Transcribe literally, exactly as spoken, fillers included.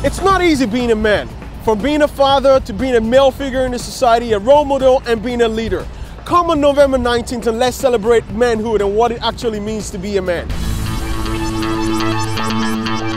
It's not easy being a man. From being a father to being a male figure in the society, a role model, and being a leader. Come on November nineteenth and let's celebrate manhood and what it actually means to be a man.